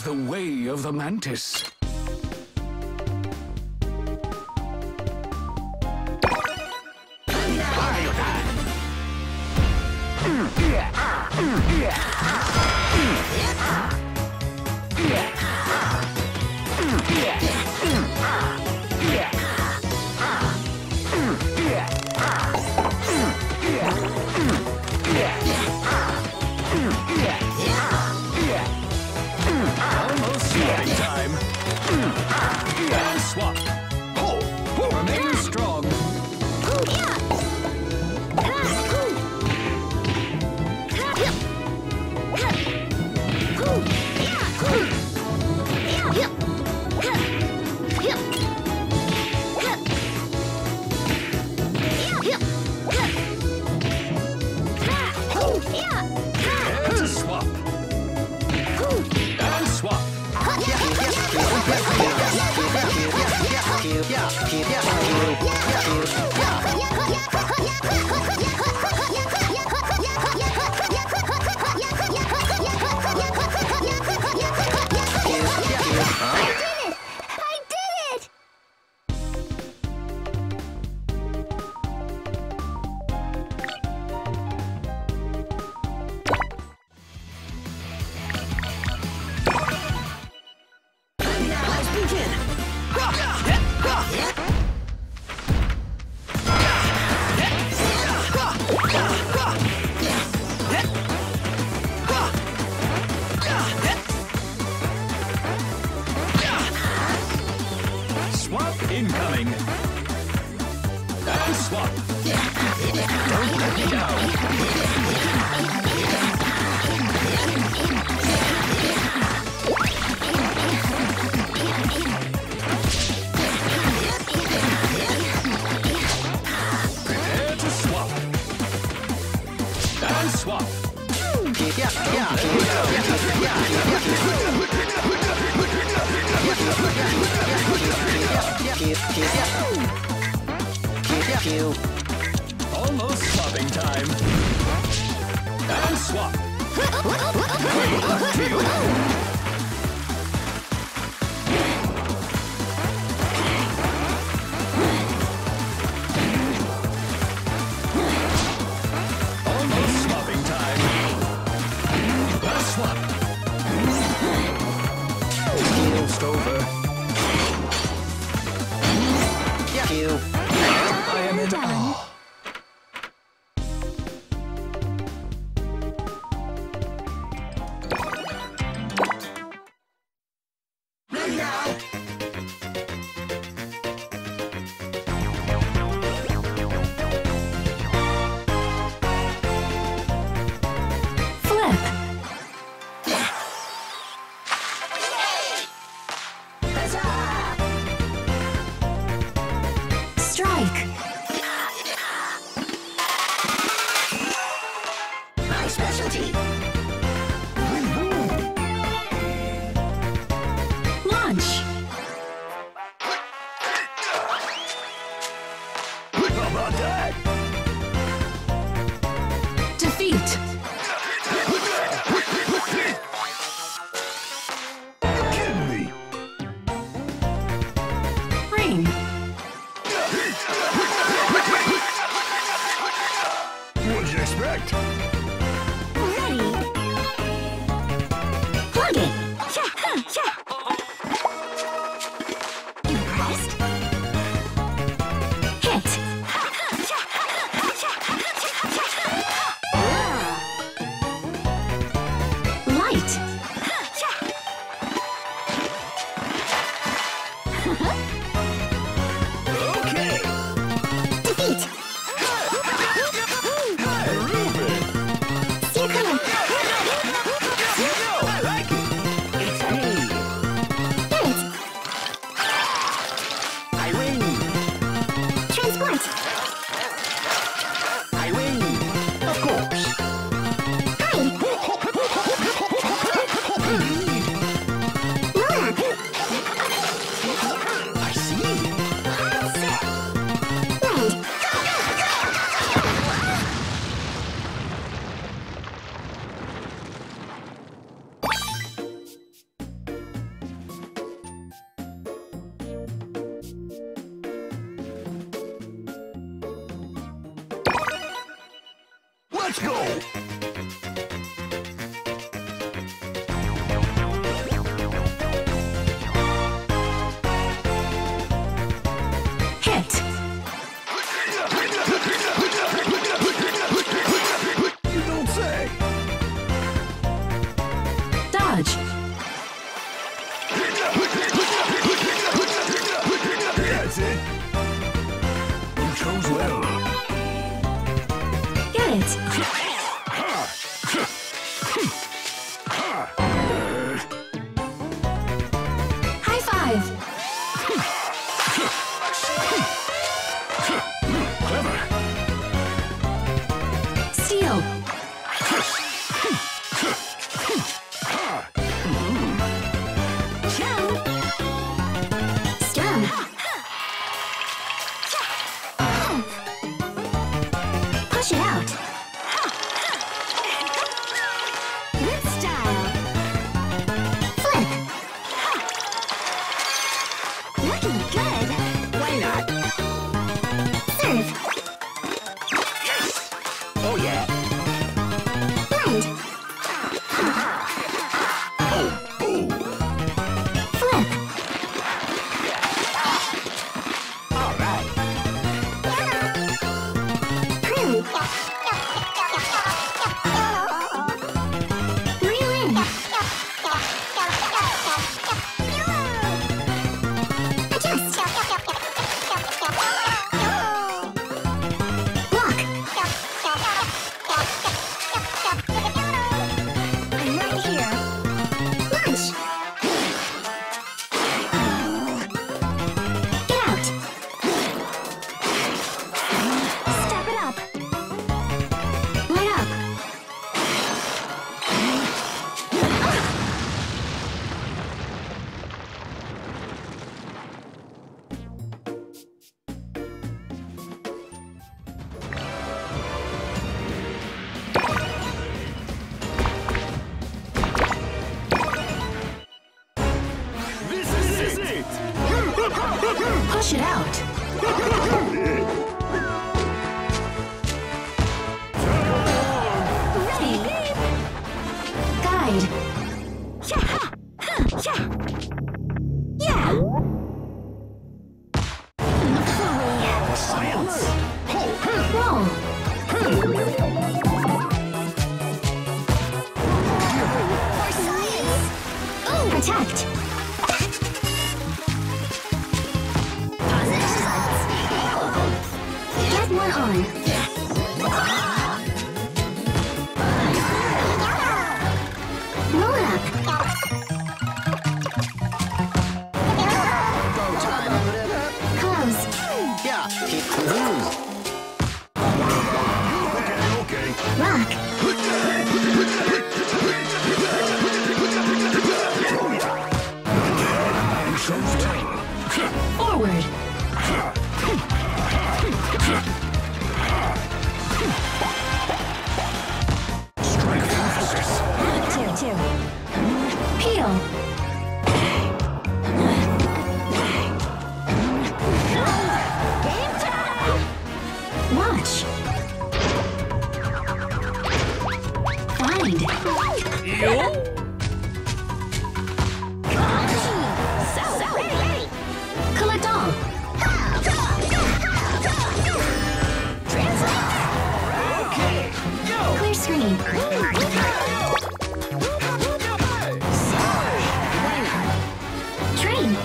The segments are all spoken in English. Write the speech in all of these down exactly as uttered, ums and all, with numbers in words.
the way of the mantis. Almost swapping time. And swap. Remain strong. Prepare to swap. And swap. I did it! Let's begin. Swap incoming. And swap. Don't let me down. Prepare to swap. And swap. Almost swapping time. And swap. Almost swapping time. And swap. Almost over. I am in awe. Let's go! Hit. You don't say! Dodge. That's it! You chose well. Get it. High five. Clever. Steal. Stun. Push it out. With style. Flip. Looking good. Why not? Serve. Oh yeah! Blend. Oh, oh! Flip. Alright! Prune. Reel in. Adjust. Block. I'm right here. Launch. Get out. Step it up. Light up. This is it! Push it out. Ready. Guide. Yeah. Science! Roll. Protect. Get one on. Roll it up. Close. Yeah. Okay, okay. Rock. You chose well. Forward. Strength and focus. Two, two. Peel. Watch. Find. Collect all. Clear screen. Train.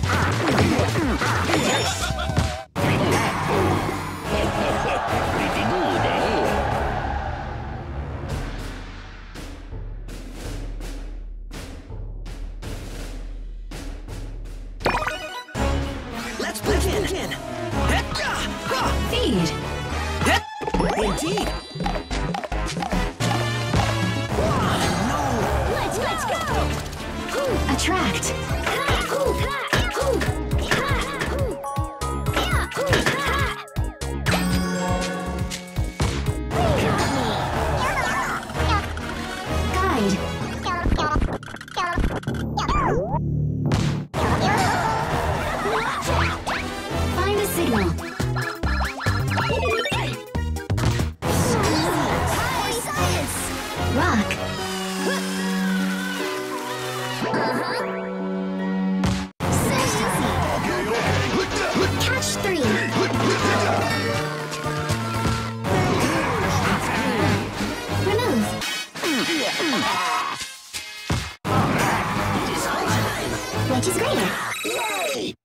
Pretty good, eh? Let's begin. Feed. Indeed. Let's let's go. Attract. Guide. Find a signal. So easy. Catch three. Remove. Which is greater? Yay!